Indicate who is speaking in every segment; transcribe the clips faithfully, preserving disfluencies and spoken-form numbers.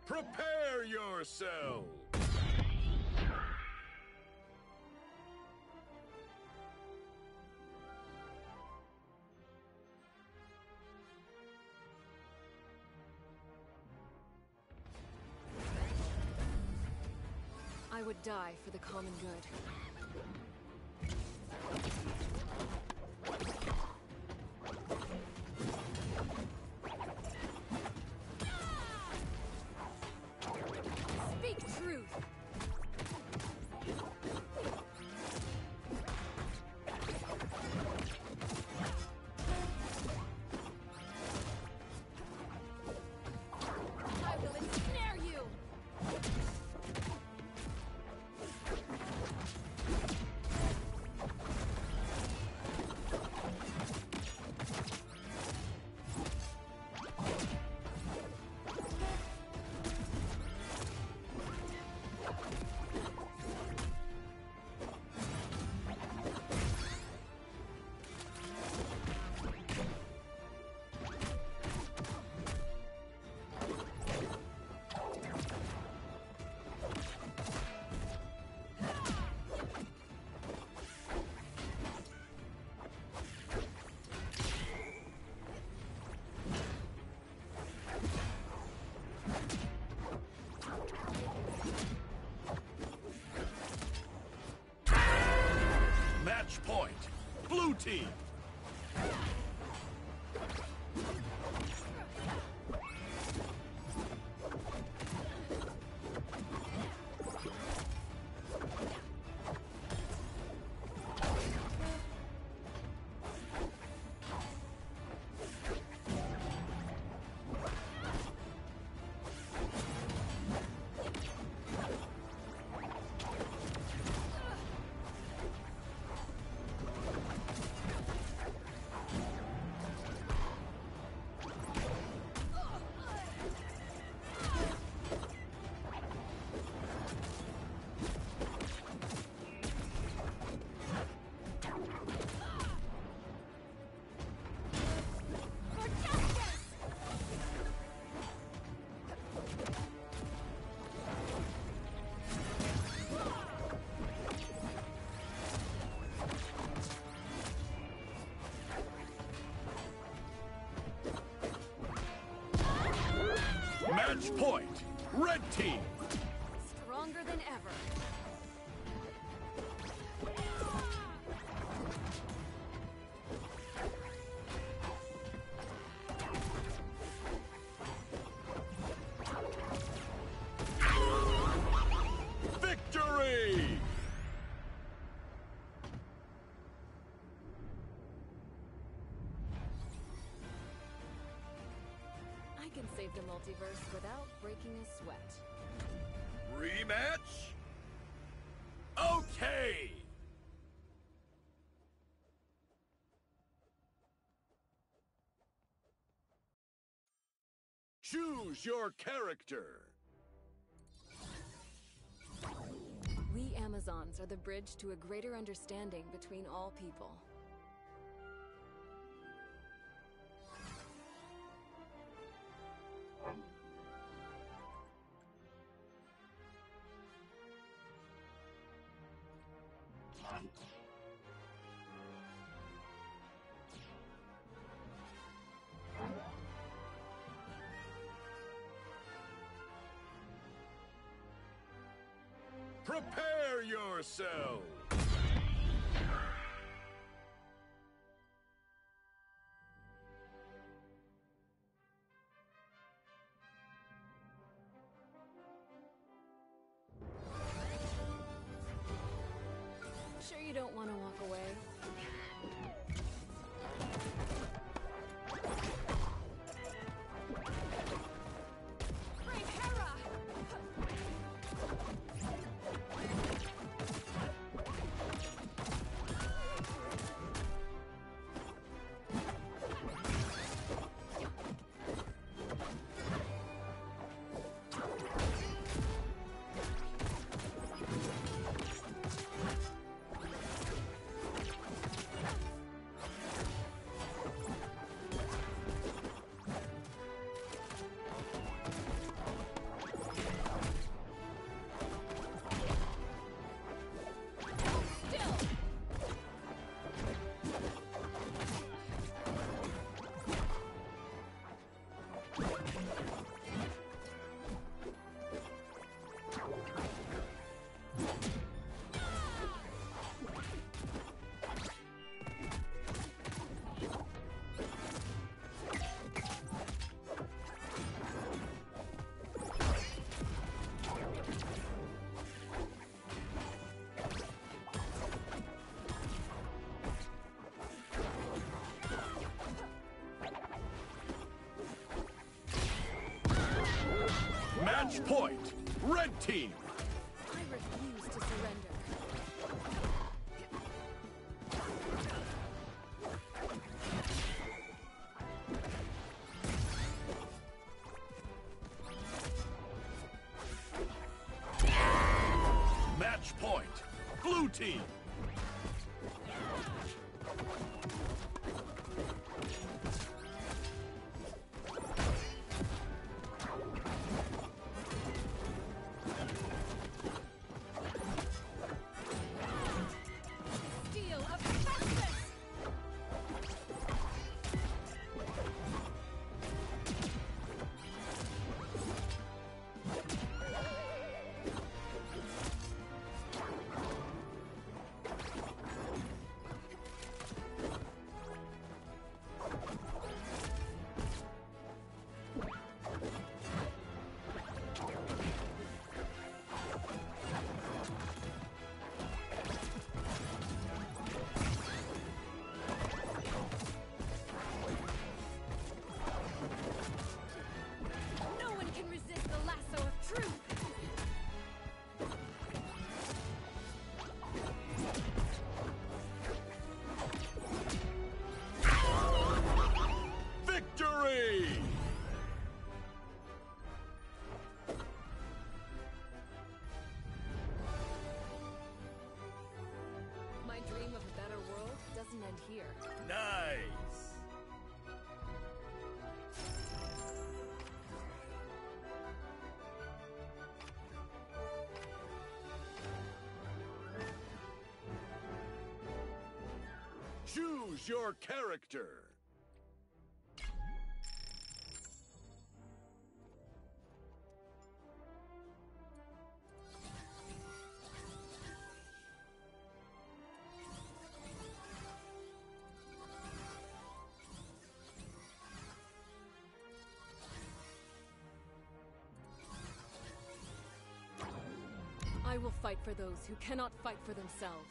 Speaker 1: Prepare yourself!
Speaker 2: I would die for the common good. Speak truth! I will ensnare you!
Speaker 1: Match point. Blue team. Match point. Red team.
Speaker 2: Stronger than ever.
Speaker 1: Victory!
Speaker 2: I can save the multiverse without breaking a sweat.
Speaker 1: Rematch? Okay! Choose your character.
Speaker 2: We Amazons are the bridge to a greater understanding between all people.
Speaker 1: Prepare yourself!
Speaker 2: Sure you don't want to walk away? Brave Hera!
Speaker 1: Match point. Red team.
Speaker 2: I refuse to surrender.
Speaker 1: Match point. Blue team.
Speaker 2: Steel of fastness! No one can resist the lasso of truth!
Speaker 1: Victory!
Speaker 2: My dream of a better world doesn't end here.
Speaker 1: Nice! Choose your character.
Speaker 2: I will fight for those who cannot fight for themselves.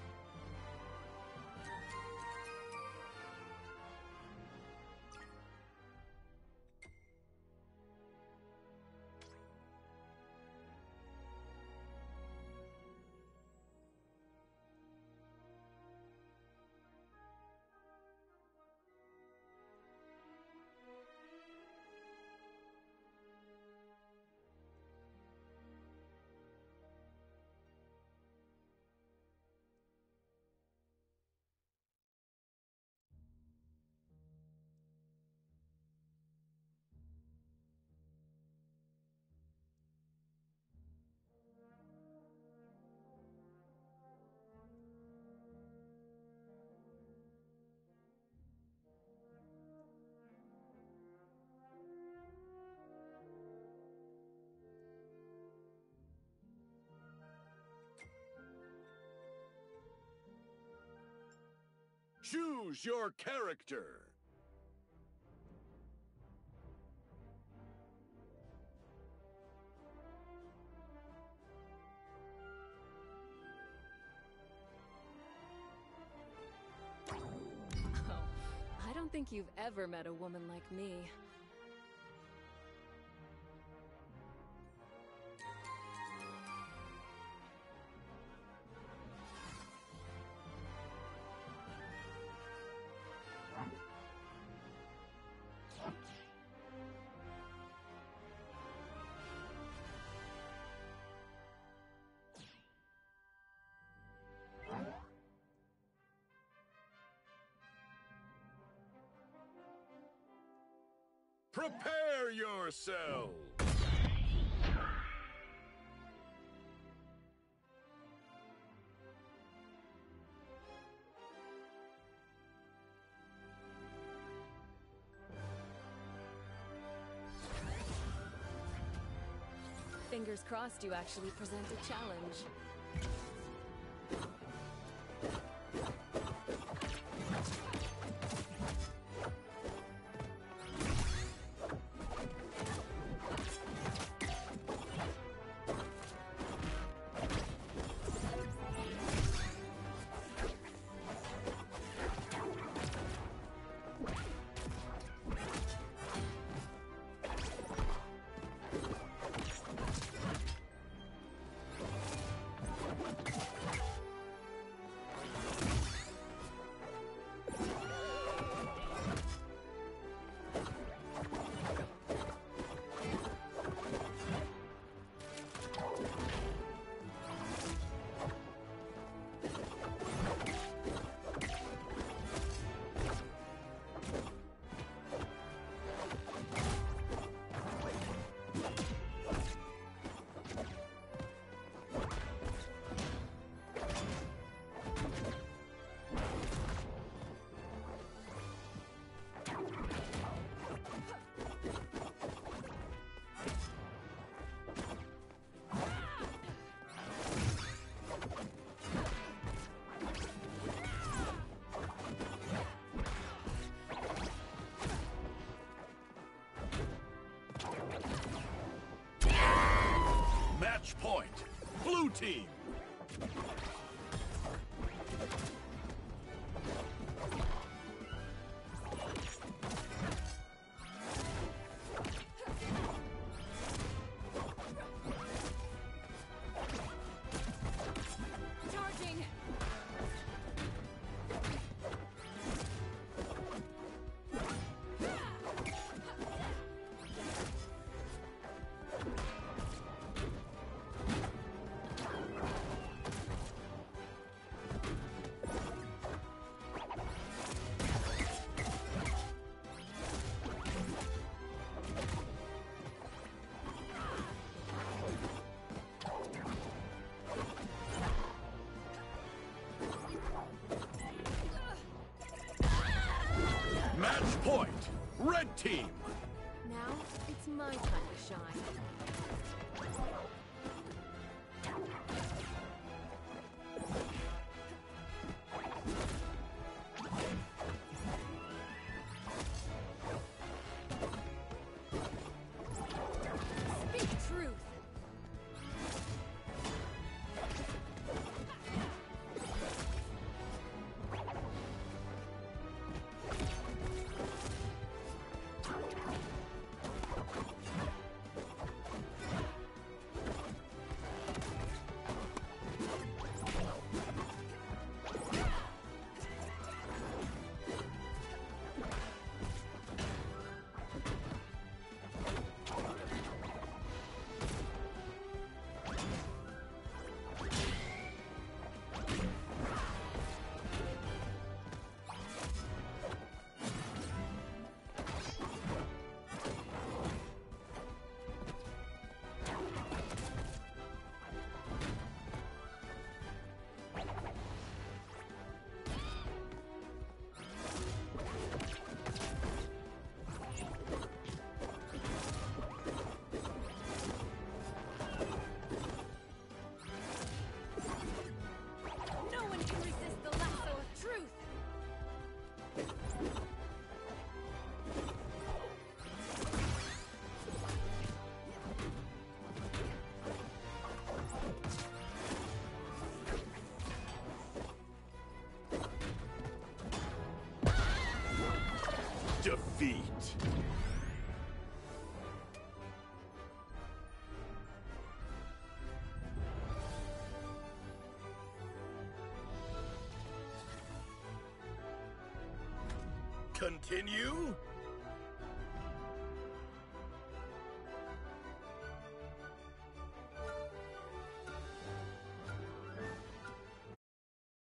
Speaker 1: Choose your character.
Speaker 2: Oh, I don't think you've ever met a woman like me.
Speaker 1: Prepare yourself!
Speaker 2: Fingers crossed you actually present a challenge.
Speaker 1: point. Blue team.
Speaker 2: Charging.
Speaker 1: Match point. Red team.
Speaker 2: Now it's my time to shine. Speak truth. No one can resist the lasso of truth.
Speaker 1: Defeat. Continue?